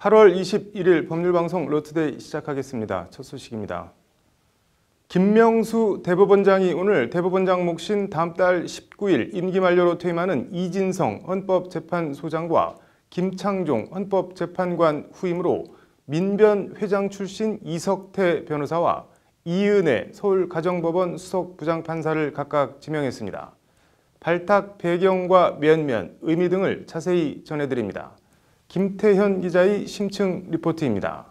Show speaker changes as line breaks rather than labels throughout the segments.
8월 21일 법률방송 로투데이 시작하겠습니다. 첫 소식입니다. 김명수 대법원장이 오늘 대법원장 몫인 다음 달 19일 임기 만료로 퇴임하는 이진성 헌법재판소장과 김창종 헌법재판관 후임으로 민변 회장 출신 이석태 변호사와 이은혜 서울가정법원 수석부장판사를 각각 지명했습니다. 발탁 배경과 면면, 의미 등을 자세히 전해드립니다. 김태현 기자의 심층 리포트입니다.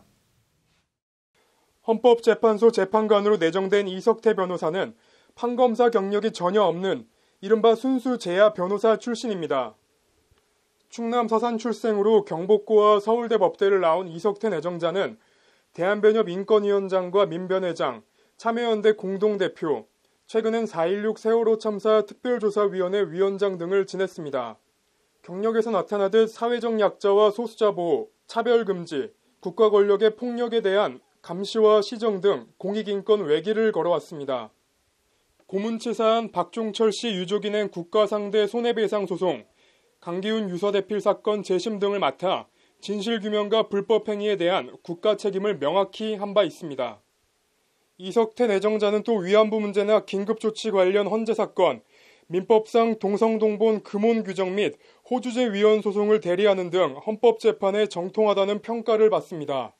헌법재판소 재판관으로 내정된 이석태 변호사는 판검사 경력이 전혀 없는 이른바 순수 재야 변호사 출신입니다. 충남 서산 출생으로 경복고와 서울대 법대를 나온 이석태 내정자는 대한변협 인권위원장과 민변회장, 참여연대 공동대표, 최근엔 4.16 세월호 참사 특별조사위원회 위원장 등을 지냈습니다. 경력에서 나타나듯 사회적 약자와 소수자 보호, 차별금지, 국가 권력의 폭력에 대한 감시와 시정 등 공익인권 외길을 걸어왔습니다. 고문치사한 박종철 씨 유족인행 국가상대 손해배상 소송, 강기훈 유서대필 사건 재심 등을 맡아 진실규명과 불법행위에 대한 국가 책임을 명확히 한 바 있습니다. 이석태 내정자는 또 위안부 문제나 긴급조치 관련 헌재 사건, 민법상 동성동본 금혼 규정 및 호주제 위헌 소송을 대리하는 등 헌법재판에 정통하다는 평가를 받습니다.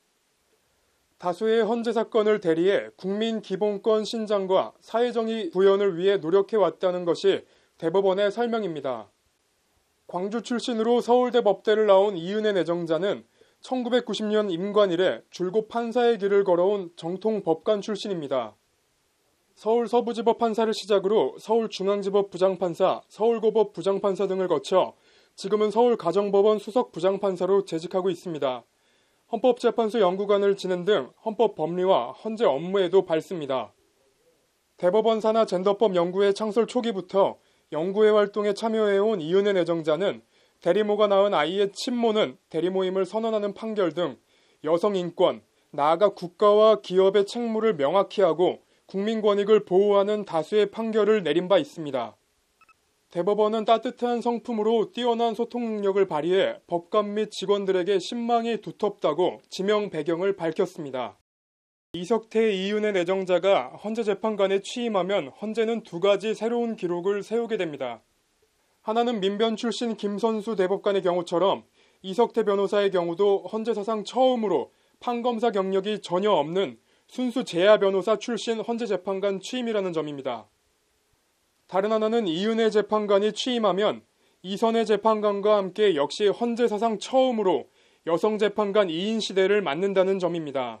다수의 헌재 사건을 대리해 국민기본권 신장과 사회정의 구현을 위해 노력해왔다는 것이 대법원의 설명입니다. 광주 출신으로 서울대 법대를 나온 이은혜 내정자는 1990년 임관 이래 줄곧 판사의 길을 걸어온 정통 법관 출신입니다. 서울 서부지법 판사를 시작으로 서울중앙지법 부장판사, 서울고법 부장판사 등을 거쳐 지금은 서울가정법원 수석부장판사로 재직하고 있습니다. 헌법재판소 연구관을 지낸 등 헌법 법리와 헌재 업무에도 밝습니다. 대법원 산하 젠더법 연구회 창설 초기부터 연구회 활동에 참여해온 이은혜 내정자는 대리모가 낳은 아이의 친모는 대리모임을 선언하는 판결 등 여성 인권, 나아가 국가와 기업의 책무를 명확히 하고 국민 권익을 보호하는 다수의 판결을 내린 바 있습니다. 대법원은 따뜻한 성품으로 뛰어난 소통 능력을 발휘해 법관 및 직원들에게 신망이 두텁다고 지명 배경을 밝혔습니다. 이석태 이은혜 내정자가 헌재재판관에 취임하면 헌재는 두 가지 새로운 기록을 세우게 됩니다. 하나는 민변 출신 김선수 대법관의 경우처럼 이석태 변호사의 경우도 헌재 사상 처음으로 판검사 경력이 전혀 없는 순수 재야 변호사 출신 헌재재판관 취임이라는 점입니다. 다른 하나는 이은혜 재판관이 취임하면 이선혜 재판관과 함께 역시 헌재 사상 처음으로 여성 재판관 2인 시대를 맡는다는 점입니다.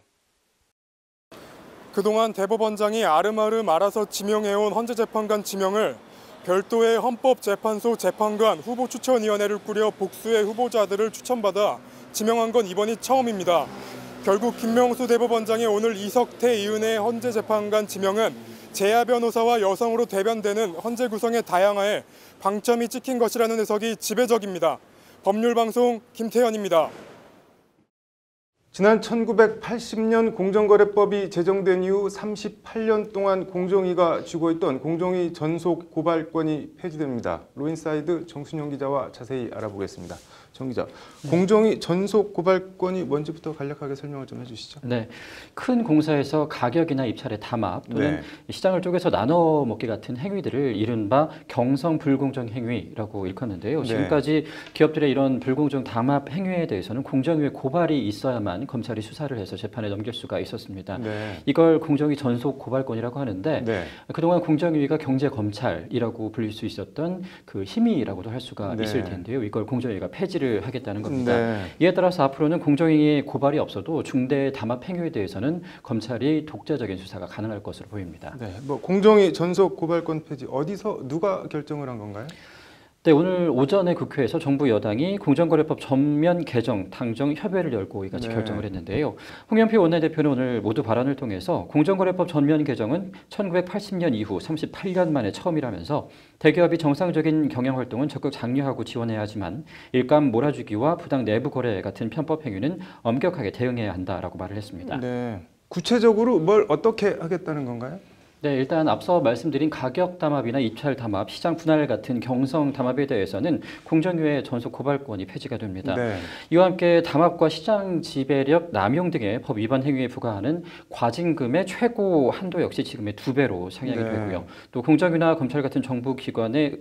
그동안 대법원장이 아름아름 알아서 지명해온 헌재재판관 지명을 별도의 헌법재판소 재판관 후보추천위원회를 꾸려 복수의 후보자들을 추천받아 지명한 건 이번이 처음입니다. 결국 김명수 대법원장의 오늘 이석태 이은혜 헌재재판관 지명은 재야 변호사와 여성으로 대변되는 헌재 구성의 다양화에 방점이 찍힌 것이라는 해석이 지배적입니다. 법률방송 김태현입니다.
지난 1980년 공정거래법이 제정된 이후 38년 동안 공정위가 쥐고 있던 공정위 전속 고발권이 폐지됩니다. 로인사이드 정순영 기자와 자세히 알아보겠습니다. 정 기자, 공정위 전속 고발권이 뭔지부터 간략하게 설명을 좀 해주시죠.
네, 큰 공사에서 가격이나 입찰의 담합 또는 시장을 쪼개서 나눠 먹기 같은 행위들을 이른바 경성 불공정 행위라고 일컫는데요. 지금까지 기업들의 이런 불공정 담합 행위에 대해서는 공정위에 고발이 있어야만 검찰이 수사를 해서 재판에 넘길 수가 있었습니다. 이걸 공정위 전속 고발권이라고 하는데 그동안 공정위가 경제검찰이라고 불릴 수 있었던 그 힘이라고도 할 수가 있을 텐데요. 이걸 공정위가 폐지를 하겠다는 겁니다. 이에 따라서 앞으로는 공정위의 고발이 없어도 중대 담합 행위에 대해서는 검찰이 독자적인 수사가 가능할 것으로 보입니다.
뭐 공정위 전속 고발권 폐지 어디서 누가 결정을 한 건가요?
네, 오늘 오전에 국회에서 정부 여당이 공정거래법 전면 개정 당정 협의회를 열고 이같이 결정을 했는데요. 홍영표 원내대표는 오늘 모두 발언을 통해서 공정거래법 전면 개정은 1980년 이후 38년 만에 처음이라면서 대기업이 정상적인 경영활동은 적극 장려하고 지원해야 하지만 일감 몰아주기와 부당 내부 거래 같은 편법 행위는 엄격하게 대응해야 한다라고 말을 했습니다.
구체적으로 뭘 어떻게 하겠다는 건가요?
네, 일단 앞서 말씀드린 가격 담합이나 입찰 담합, 시장 분할 같은 경성 담합에 대해서는 공정위의 전속 고발권이 폐지가 됩니다.
네.
이와 함께 담합과 시장 지배력 남용 등의 법 위반 행위에 부과하는 과징금의 최고 한도 역시 지금의 2배로 상향이
네.
되고요. 또 공정위나 검찰 같은 정부 기관에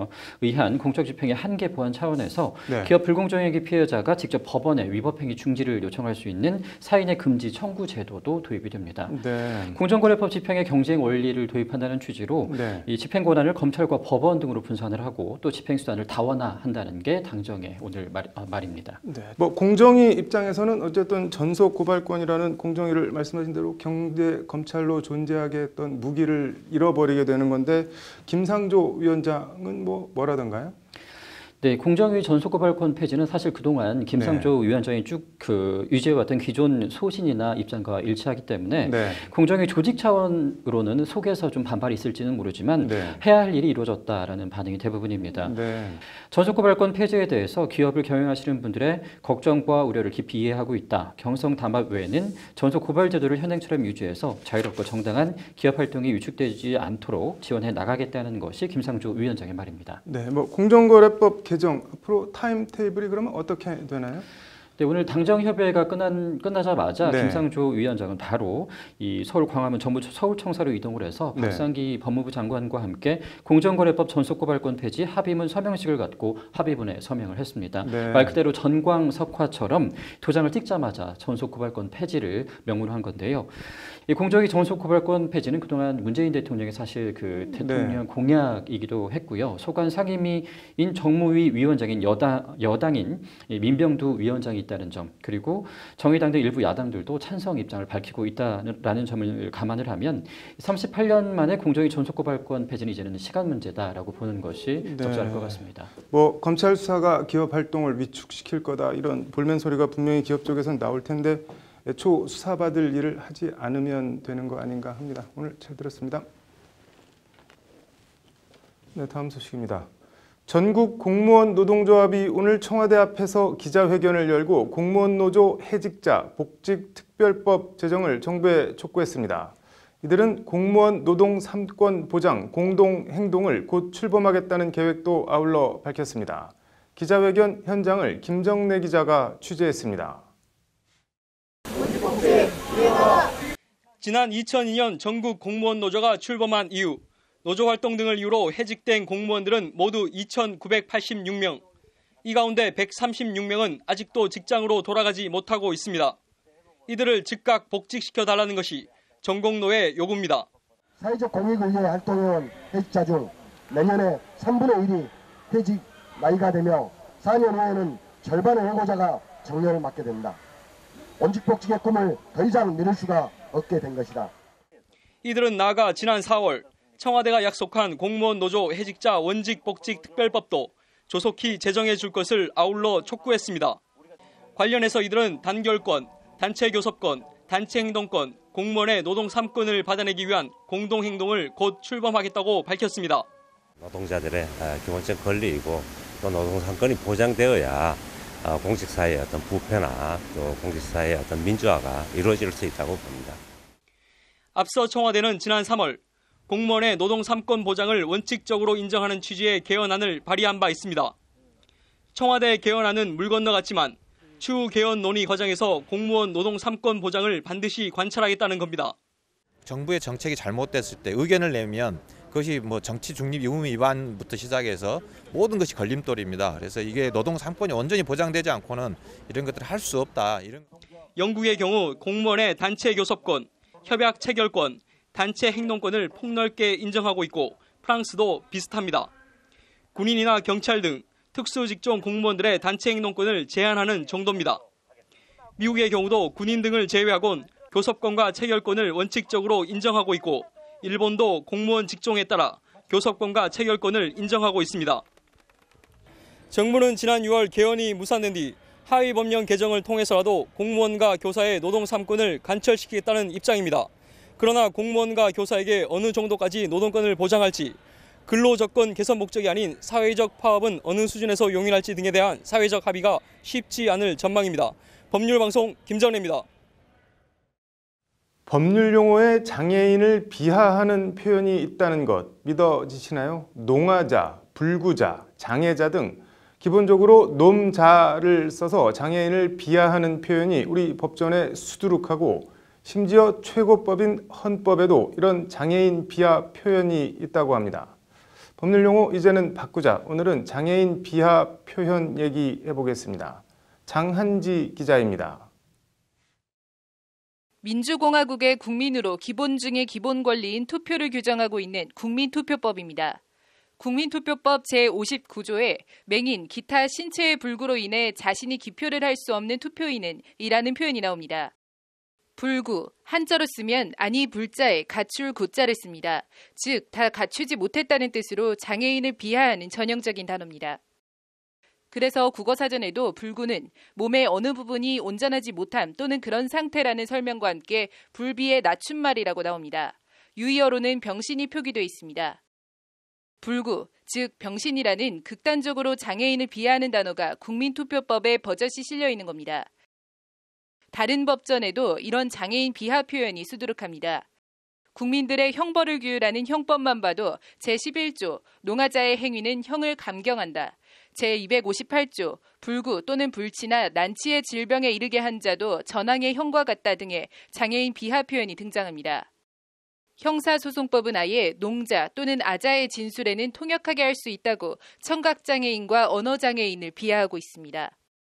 의한 공적 집행의 한계 보완 차원에서
네.
기업 불공정행위 피해자가 직접 법원에 위법행위 중지를 요청할 수 있는 사인의 금지 청구 제도도 도입이 됩니다.
네.
공정거래법 집행의 경쟁 원리를 도입한다는 취지로
네.
이 집행 권한을 검찰과 법원 등으로 분산을 하고 또 집행 수단을 다원화한다는 게 당정의 오늘 말입니다.
네. 뭐 공정위 입장에서는 어쨌든 전속 고발권이라는 공정위를 말씀하신 대로 경제 검찰로 존재하게 했던 무기를 잃어버리게 되는 건데 김상조 위원장은 뭐라던가요?
네, 공정위 전속고발권 폐지는 사실 그동안 김상조 위원장이 쭉 유지해왔던 기존 소신이나 입장과 일치하기 때문에
네.
공정위 조직 차원으로는 속에서 좀 반발이 있을지는 모르지만
네.
해야 할 일이 이루어졌다라는 반응이 대부분입니다.
네.
전속고발권 폐지에 대해서 기업을 경영하시는 분들의 걱정과 우려를 깊이 이해하고 있다. 경성 담합 외에는 전속고발 제도를 현행처럼 유지해서 자유롭고 정당한 기업 활동이 위축되지 않도록 지원해 나가겠다는 것이 김상조 위원장의 말입니다.
네. 뭐 공정거래법 개정 앞으로 타임 테이블이 그러면 어떻게 되나요?
네, 오늘 당정협의회가 끝나자마자
네.
김상조 위원장은 바로 이 서울 광화문 서울청사로 이동을 해서
네.
박상기 법무부 장관과 함께 공정거래법 전속고발권 폐지 합의문 서명식을 갖고 합의문에 서명을 했습니다.
네.
말 그대로 전광석화처럼 도장을 찍자마자 전속고발권 폐지를 명문을 한 건데요. 이 공정위 전속고발권 폐지는 그동안 문재인 대통령의 사실 그 대통령 공약이기도 했고요. 소관 상임위인 정무위 위원장인 여당인 민병두 위원장이 있다는 점, 그리고 정의당 등 일부 야당들도 찬성 입장을 밝히고 있다라는 점을 감안을 하면 38년 만에 공정위 전속고발권 폐지는 이제는 시간 문제다라고 보는 것이 적절할 것 같습니다.
뭐 검찰 수사가 기업 활동을 위축시킬 거다 이런 볼멘 소리가 분명히 기업 쪽에서는 나올 텐데 애초 수사받을 일을 하지 않으면 되는 거 아닌가 합니다. 오늘 잘 들었습니다. 네, 다음 소식입니다. 전국 공무원 노동조합이 오늘 청와대 앞에서 기자회견을 열고 공무원 노조 해직자 복직 특별법 제정을 정부에 촉구했습니다. 이들은 공무원 노동 3권 보장 공동 행동을 곧 출범하겠다는 계획도 아울러 밝혔습니다. 기자회견 현장을 김정래 기자가 취재했습니다.
지난 2002년 전국 공무원 노조가 출범한 이후 노조 활동 등을 이유로 해직된 공무원들은 모두 2,986명. 이 가운데 136명은 아직도 직장으로 돌아가지 못하고 있습니다. 이들을 즉각 복직시켜달라는 것이 전공노의 요구입니다.
사회적 공익을 위해 활동해온 해직자 중 내년에 3분의 1이 해직 나이가 되며 4년 후에는 절반의 해고자가 정년을 맞게 됩니다. 원직 복직의 꿈을 더 이상 미룰 수가 없게 된 것이다.
이들은 나아가 지난 4월 청와대가 약속한 공무원 노조 해직자 원직 복직 특별법도 조속히 제정해 줄 것을 아울러 촉구했습니다. 관련해서 이들은 단결권, 단체 교섭권, 단체 행동권, 공무원의 노동 3권을 받아내기 위한 공동 행동을 곧 출범하겠다고 밝혔습니다.
노동자들의 기본적 권리이고 또 노동 3권이 보장되어야 공직사회의 어떤 부패나 또 공직사회의 어떤 민주화가 이루어질 수 있다고 봅니다.
앞서 청와대는 지난 3월 공무원의 노동 3권 보장을 원칙적으로 인정하는 취지의 개헌안을 발의한 바 있습니다. 청와대 개헌안은 물 건너갔지만 추후 개헌 논의 과정에서 공무원 노동 3권 보장을 반드시 관철하겠다는 겁니다.
정부의 정책이 잘못됐을 때 의견을 내면 그것이 뭐 정치 중립 의무 위반부터 시작해서 모든 것이 걸림돌입니다. 그래서 이게 노동 3권이 온전히 보장되지 않고는 이런 것들을 할 수 없다.
영국의 경우 공무원의 단체 교섭권, 협약 체결권, 단체 행동권을 폭넓게 인정하고 있고 프랑스도 비슷합니다. 군인이나 경찰 등 특수직종 공무원들의 단체 행동권을 제한하는 정도입니다. 미국의 경우도 군인 등을 제외하곤 교섭권과 체결권을 원칙적으로 인정하고 있고 일본도 공무원 직종에 따라 교섭권과 체결권을 인정하고 있습니다. 정부는 지난 6월 개헌이 무산된 뒤 하위 법령 개정을 통해서라도 공무원과 교사의 노동 3권을 관철시키겠다는 입장입니다. 그러나 공무원과 교사에게 어느 정도까지 노동권을 보장할지, 근로조건 개선 목적이 아닌 사회적 파업은 어느 수준에서 용인할지 등에 대한 사회적 합의가 쉽지 않을 전망입니다. 법률방송 김정래입니다.
법률 용어에 장애인을 비하하는 표현이 있다는 것 믿어지시나요? 농아자, 불구자, 장애자 등 기본적으로 놈자를 써서 장애인을 비하하는 표현이 우리 법전에 수두룩하고 심지어 최고법인 헌법에도 이런 장애인 비하 표현이 있다고 합니다. 법률 용어 이제는 바꾸자. 오늘은 장애인 비하 표현 얘기해 보겠습니다. 장한지 기자입니다.
민주공화국의 국민으로 기본 중의 기본 권리인 투표를 규정하고 있는 국민투표법입니다. 국민투표법 제59조에 맹인, 기타 신체의 불구로 인해 자신이 기표를 할 수 없는 투표인은 이라는 표현이 나옵니다. 불구, 한자로 쓰면 아니 불자에 갖출 구자를 씁니다. 즉, 다 갖추지 못했다는 뜻으로 장애인을 비하하는 전형적인 단어입니다. 그래서 국어사전에도 불구는 몸의 어느 부분이 온전하지 못함 또는 그런 상태라는 설명과 함께 불비의 낮춤말이라고 나옵니다. 유의어로는 병신이 표기되어 있습니다. 불구, 즉 병신이라는 극단적으로 장애인을 비하하는 단어가 국민투표법에 버젓이 실려 있는 겁니다. 다른 법전에도 이런 장애인 비하 표현이 수두룩합니다. 국민들의 형벌을 규율하는 형법만 봐도 제11조 농아자의 행위는 형을 감경한다. 제258조 불구 또는 불치나 난치의 질병에 이르게 한 자도 전항의 형과 같다 등의 장애인 비하 표현이 등장합니다. 형사소송법은 아예 농자 또는 아자의 진술에는 통역하게 할 수 있다고 청각장애인과 언어장애인을 비하하고 있습니다.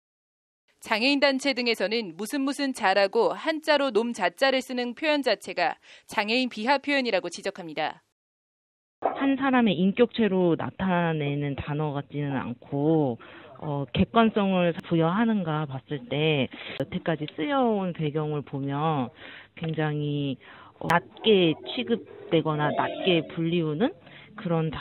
장애인단체 등에서는 무슨 자라고 한자로 놈자자를 쓰는 표현 자체가 장애인 비하 표현이라고 지적합니다.
한 사람의 인격체로 나타내는 단어 같지는 않고 객관성을 부여하는가 봤을 때 여태까지 쓰여온 배경을 보면 굉장히 낮게 취급되거나 낮게 불리우는 그런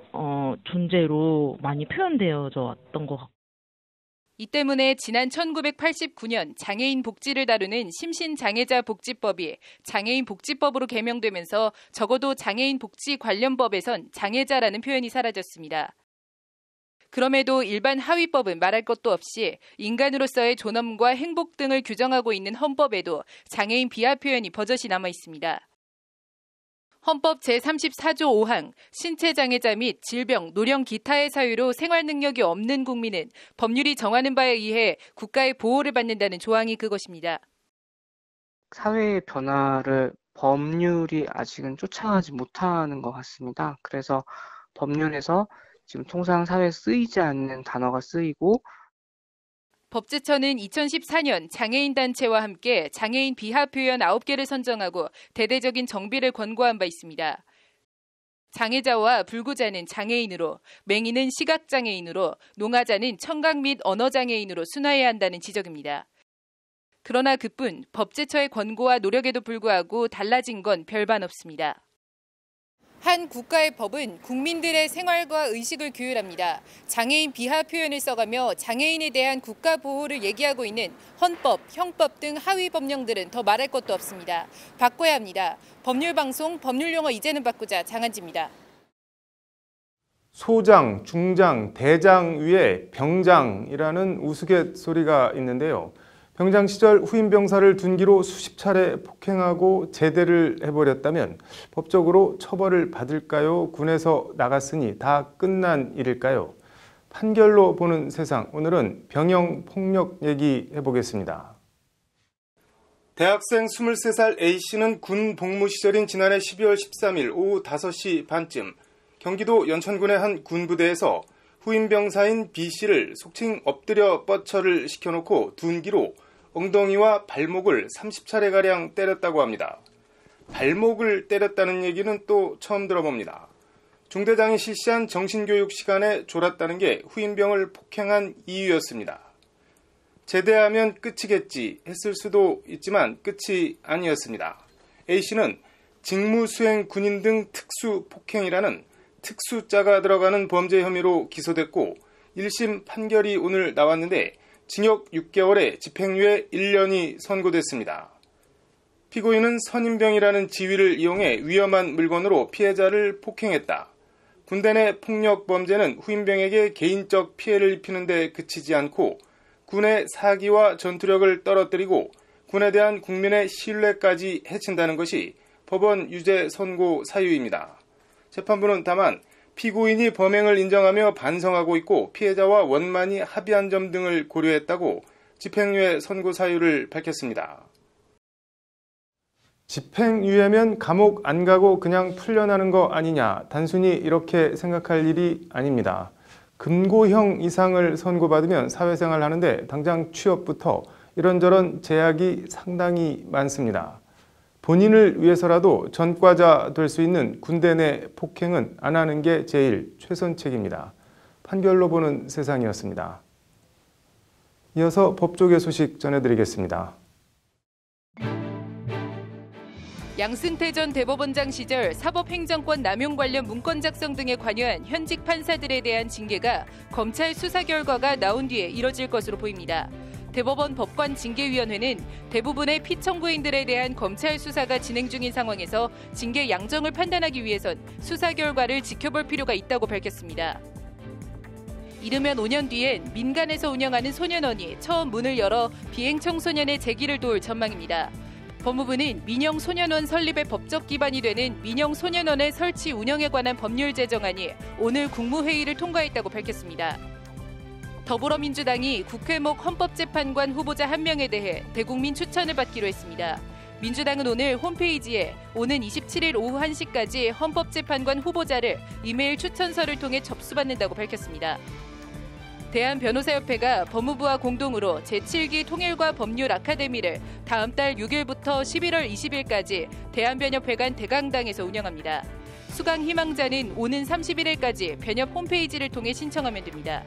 존재로 많이 표현되어져 왔던 것 같고
이 때문에 지난 1989년 장애인 복지를 다루는 심신장애자 복지법이 장애인 복지법으로 개명되면서 적어도 장애인 복지 관련 법에선 장애자라는 표현이 사라졌습니다. 그럼에도 일반 하위법은 말할 것도 없이 인간으로서의 존엄과 행복 등을 규정하고 있는 헌법에도 장애인 비하 표현이 버젓이 남아 있습니다. 헌법 제34조 5항 신체장애자 및 질병, 노령 기타의 사유로 생활능력이 없는 국민은 법률이 정하는 바에 의해 국가의 보호를 받는다는 조항이 그것입니다.
사회의 변화를 법률이 아직은 쫓아가지 못하는 것 같습니다. 그래서 법률에서 지금 통상 사회에 쓰이지 않는 단어가 쓰이고
법제처는 2014년 장애인단체와 함께 장애인 비하 표현 9개를 선정하고 대대적인 정비를 권고한 바 있습니다. 장애자와 불구자는 장애인으로, 맹인은 시각장애인으로, 농아자는 청각 및 언어장애인으로 순화해야 한다는 지적입니다. 그러나 그뿐 법제처의 권고와 노력에도 불구하고 달라진 건 별반 없습니다. 한 국가의 법은 국민들의 생활과 의식을 규율합니다. 장애인 비하 표현을 써가며 장애인에 대한 국가 보호를 얘기하고 있는 헌법, 형법 등 하위 법령들은 더 말할 것도 없습니다. 바꿔야 합니다. 법률방송, 법률용어 이제는 바꾸자 장한지입니다.
소장, 중장, 대장 위에 병장이라는 우스갯소리가 있는데요. 병장 시절 후임 병사를 둔기로 수십 차례 폭행하고 제대를 해버렸다면 법적으로 처벌을 받을까요? 군에서 나갔으니 다 끝난 일일까요? 판결로 보는 세상, 오늘은 병영 폭력 얘기해 보겠습니다. 대학생 23살 A씨는 군 복무 시절인 지난해 12월 13일 오후 5시 반쯤 경기도 연천군의 한 군부대에서 후임 병사인 B씨를 속칭 엎드려 뻗쳐를 시켜놓고 둔기로 엉덩이와 발목을 30차례가량 때렸다고 합니다. 발목을 때렸다는 얘기는 또 처음 들어봅니다. 중대장이 실시한 정신교육 시간에 졸았다는 게 후임병을 폭행한 이유였습니다. 제대하면 끝이겠지 했을 수도 있지만 끝이 아니었습니다. A씨는 직무수행 군인 등 특수폭행이라는 특수자가 들어가는 범죄 혐의로 기소됐고 1심 판결이 오늘 나왔는데 징역 6개월에 집행유예 1년이 선고됐습니다. 피고인은 선임병이라는 지위를 이용해 위험한 물건으로 피해자를 폭행했다. 군대 내 폭력 범죄는 후임병에게 개인적 피해를 입히는 데 그치지 않고 군의 사기와 전투력을 떨어뜨리고 군에 대한 국민의 신뢰까지 해친다는 것이 법원 유죄 선고 사유입니다. 재판부는 다만 피고인이 범행을 인정하며 반성하고 있고 피해자와 원만히 합의한 점 등을 고려했다고 집행유예 선고 사유를 밝혔습니다. 집행유예면 감옥 안 가고 그냥 풀려나는 거 아니냐, 단순히 이렇게 생각할 일이 아닙니다. 금고형 이상을 선고받으면 사회생활 하는데 당장 취업부터 이런저런 제약이 상당히 많습니다. 본인을 위해서라도 전과자 될 수 있는 군대 내 폭행은 안 하는 게 제일 최선책입니다. 판결로 보는 세상이었습니다. 이어서 법조계 소식 전해드리겠습니다.
양승태 전 대법원장 시절 사법행정권 남용 관련 문건 작성 등에 관여한 현직 판사들에 대한 징계가 검찰 수사 결과가 나온 뒤에 이뤄질 것으로 보입니다. 대법원 법관징계위원회는 대부분의 피청구인들에 대한 검찰 수사가 진행 중인 상황에서 징계 양정을 판단하기 위해선 수사 결과를 지켜볼 필요가 있다고 밝혔습니다. 이르면 5년 뒤엔 민간에서 운영하는 소년원이 처음 문을 열어 비행 청소년의 재기를 도울 전망입니다. 법무부는 민영소년원 설립의 법적 기반이 되는 민영소년원의 설치 운영에 관한 법률 제정안이 오늘 국무회의를 통과했다고 밝혔습니다. 더불어민주당이 국회목 헌법재판관 후보자 1명에 대해 대국민 추천을 받기로 했습니다. 민주당은 오늘 홈페이지에 오는 27일 오후 1시까지 헌법재판관 후보자를 이메일 추천서를 통해 접수받는다고 밝혔습니다. 대한변호사협회가 법무부와 공동으로 제7기 통일과 법률 아카데미를 다음 달 6일부터 11월 20일까지 대한변협회관 대강당에서 운영합니다. 수강 희망자는 오는 31일까지 변협 홈페이지를 통해 신청하면 됩니다.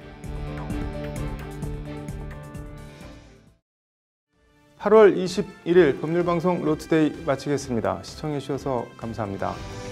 8월 21일 법률방송 로투데이 마치겠습니다. 시청해 주셔서 감사합니다.